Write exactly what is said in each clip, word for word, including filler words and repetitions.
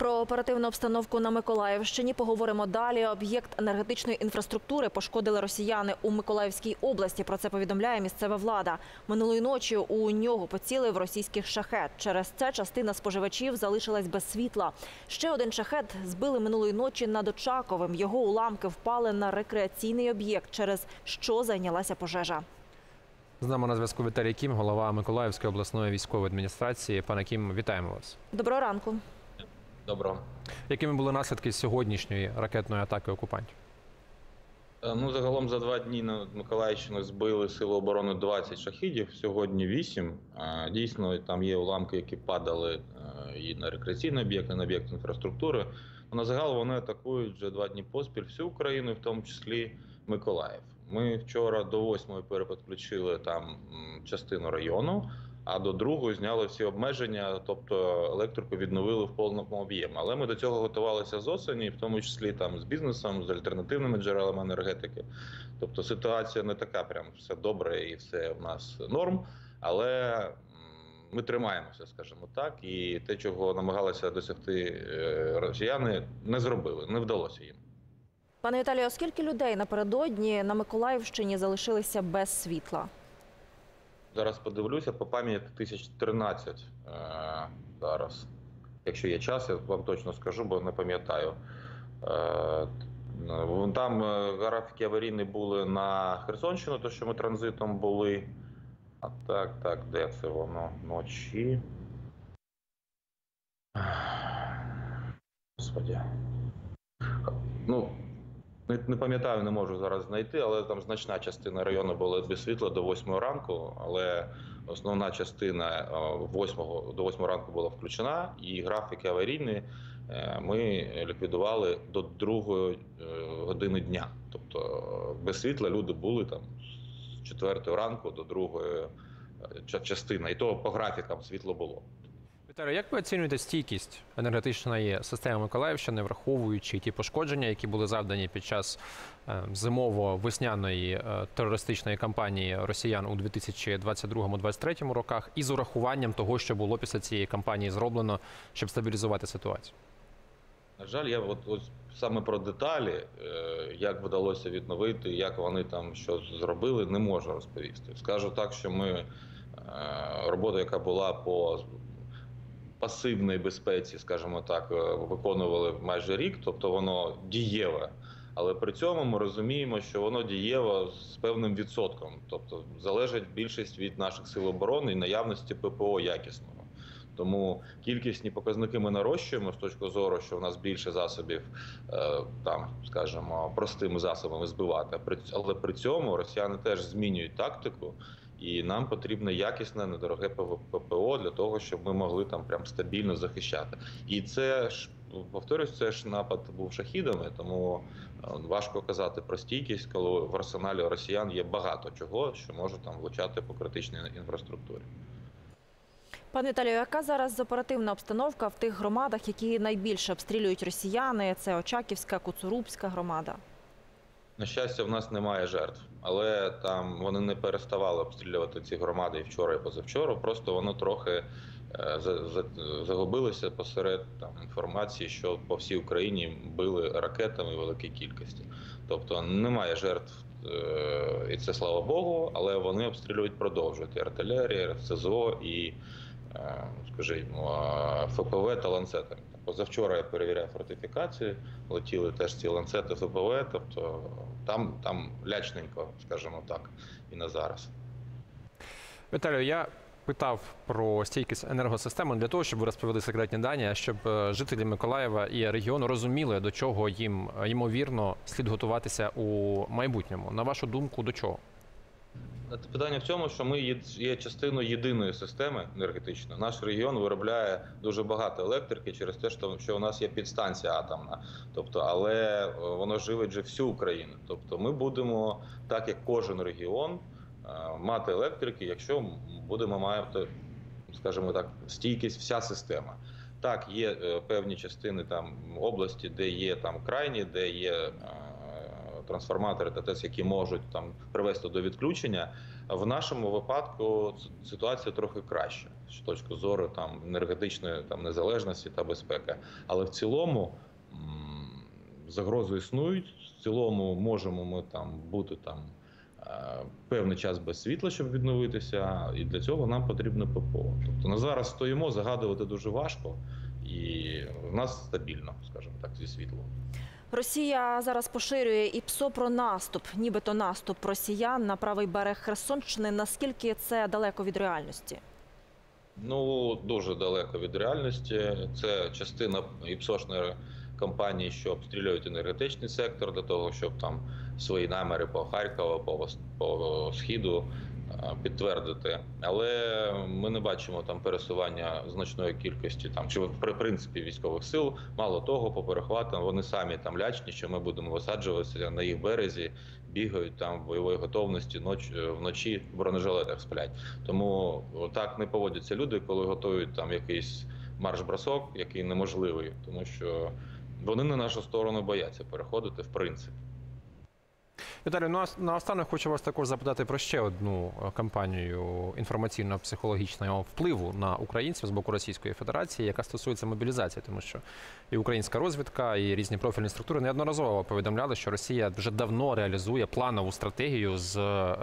Про оперативну обстановку на Миколаївщині поговоримо далі. Об'єкт енергетичної інфраструктури пошкодили росіяни у Миколаївській області. Про це повідомляє місцева влада. Минулої ночі у нього поцілив російських шахет. Через це частина споживачів залишилась без світла. Ще один шахет збили минулої ночі над Очаковим. Його уламки впали на рекреаційний об'єкт, через що зайнялася пожежа. З нами на зв'язку Віталій Кім, голова Миколаївської обласної військової адміністрації. Пане Кім, вітаємо вас. Доброго ранку. Добро. Якими були наслідки сьогоднішньої ракетної атаки окупантів? Ну, загалом за два дні на Миколаївщину збили Сили оборони двадцять шахедів, сьогодні вісім. Дійсно, там є уламки, які падали і на рекреаційний об'єкт, і на об'єкт інфраструктури. На загал вони атакують вже два дні поспіль всю Україну, в тому числі Миколаїв. Ми вчора до восьмої перепідключили там частину району, а до другої зняли всі обмеження, тобто електрику відновили в повному об'ємі. Але ми до цього готувалися з осені, в тому числі там з бізнесом, з альтернативними джерелами енергетики. Тобто ситуація не така, прям все добре і все в нас норм, але ми тримаємося, скажімо так, і те, чого намагалися досягти росіяни, не зробили, не вдалося їм. Пане Віталію, скільки людей напередодні на Миколаївщині залишилися без світла? Зараз подивлюся, по пам'яті тисяч тринадцять е, зараз. Якщо є час, я вам точно скажу, бо не пам'ятаю. Е, там графіки аварійні були на Херсонщину, то що ми транзитом були. А так, так, де це воно? Ночі. Господи. Ну, Не, не пам'ятаю, не можу зараз знайти, але там значна частина району була без світла до восьмої ранку, але основна частина восьмого, до восьмої ранку була включена, і графіки аварійні ми ліквідували до другої години дня. Тобто без світла люди були там з четвертої ранку до другої частини, і то по графікам світло було. Віталію, як ви оцінюєте стійкість енергетичної системи Миколаївщини, враховуючи ті пошкодження, які були завдані під час зимово-весняної терористичної кампанії росіян у дві тисячі двадцять другому - двадцять третьому роках, і з урахуванням того, що було після цієї кампанії зроблено, щоб стабілізувати ситуацію? На жаль, я от, от саме про деталі, як вдалося відновити, як вони там що зробили, не можу розповісти. Скажу так, що ми робота, яка була по пасивній безпеці, скажімо так, виконували майже рік, тобто воно дієве. Але при цьому ми розуміємо, що воно дієво з певним відсотком. Тобто залежить більшість від наших сил оборони і наявності ППО якісного. Тому кількісні показники ми нарощуємо з точки зору, що в нас більше засобів, там, скажімо, простими засобами збивати. Але при цьому росіяни теж змінюють тактику. І нам потрібне якісне, недороге ППО для того, щоб ми могли там прям стабільно захищати. І це ж, повторюсь, це ж напад був шахідами, тому важко казати про стійкість, коли в арсеналі росіян є багато чого, що може там влучати по критичній інфраструктурі. Пане Віталію, яка зараз оперативна обстановка в тих громадах, які найбільше обстрілюють росіяни? Це Очаківська, Коцурубська громада. На щастя, в нас немає жертв, але там вони не переставали обстрілювати ці громади і вчора, і позавчора. Просто воно трохи загубилося посеред там інформації, що по всій Україні били ракетами в великій кількості. Тобто немає жертв, і це слава Богу, але вони обстрілюють, продовжують і артилерія, і РСЗО, і, скажімо, ФПВ та ланцетами. Позавчора я перевіряв фортифікації, летіли теж ці ланцети ФПВ, тобто там, там лячненько, скажімо так, і на зараз. Віталію, я питав про стійкість енергосистеми для того, щоб ви розповіли секретні дані, щоб жителі Миколаєва і регіону розуміли, до чого їм, ймовірно, слід готуватися у майбутньому. На вашу думку, до чого? Питання в цьому, що ми є частиною єдиної системи енергетичної. Наш регіон виробляє дуже багато електрики через те, що у нас є підстанція атомна. Тобто, але воно живить вже всю Україну. Тобто ми будемо, так як кожен регіон, мати електрики, якщо будемо мати, скажімо так, стійкість вся система. Так, є певні частини там області, де є там крайні, де є трансформатори ТТС, які можуть там привести до відключення. В нашому випадку ситуація трохи краща. з точки зору там енергетичної там незалежності та безпеки. Але в цілому м, загрози існують. В цілому можемо ми там бути там е, певний час без світла, щоб відновитися, і для цього нам потрібно ППО. Тобто на зараз стоїмо, загадувати дуже важко, і в нас стабільно, скажімо так, зі світлом. Росія зараз поширює і ПСО про наступ, нібито наступ росіян на правий берег Херсонщини. Наскільки це далеко від реальності? Ну, дуже далеко від реальності. Це частина ІПСОшної кампанії, що обстрілюють енергетичний сектор для того, щоб там свої наміри по Харкову, по, по Східу підтвердити. Але ми не бачимо там пересування значної кількості там чи при принципі військових сил. Мало того, по перехватам вони самі там лячні, що ми будемо висаджуватися на їх березі, бігають там в бойовій готовності, ноч вночі в бронежилетах сплять. Тому так не поводяться люди, коли готують там якийсь марш-бросок, який неможливий, тому що вони на нашу сторону бояться переходити в принципі. Віталій, ну а наостанок хочу вас також запитати про ще одну кампанію інформаційно-психологічного впливу на українців з боку Російської Федерації, яка стосується мобілізації, тому що і українська розвідка, і різні профільні структури неодноразово повідомляли, що Росія вже давно реалізує планову стратегію з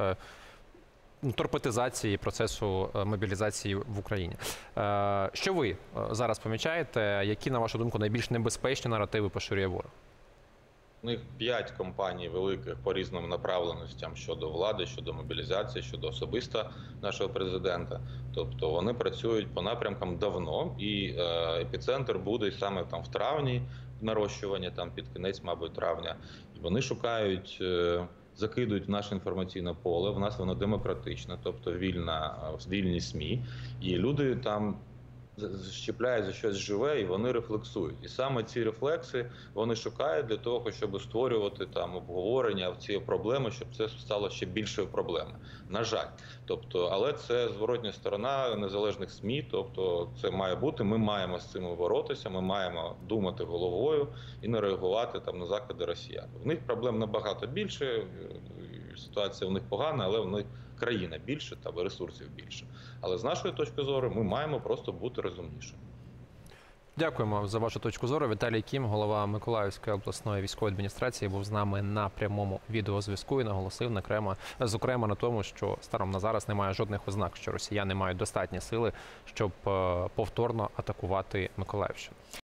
торпедизації процесу мобілізації в Україні. Що ви зараз помічаєте, які, на вашу думку, найбільш небезпечні наративи поширює ворог? У них п'ять компаній великих по різним направленостям щодо влади, щодо мобілізації, щодо особисто нашого президента. Тобто вони працюють по напрямкам давно, і е, епіцентр буде саме там в травні нарощування, там під кінець, мабуть, травня. І вони шукають, е, закидують в наше інформаційне поле. В нас воно демократичне, тобто вільна, вільні СМІ, і люди там щепляють за щось живе, і вони рефлексують. І саме ці рефлекси вони шукають для того, щоб створювати там обговорення в ці проблеми, щоб це стало ще більшою проблемою. На жаль. Тобто, але це зворотня сторона незалежних СМІ, тобто це має бути, ми маємо з цим боротися, ми маємо думати головою і не реагувати там на закиди росіян. В них проблем набагато більше, ситуація в них погана, але в них країна більше та ресурсів більше. Але з нашої точки зору ми маємо просто бути розумнішими. Дякуємо за вашу точку зору. Віталій Кім, голова Миколаївської обласної військової адміністрації, був з нами на прямому відеозв'язку і наголосив, зокрема, на тому, що станом на зараз немає жодних ознак, що росіяни мають достатні сили, щоб повторно атакувати Миколаївщину.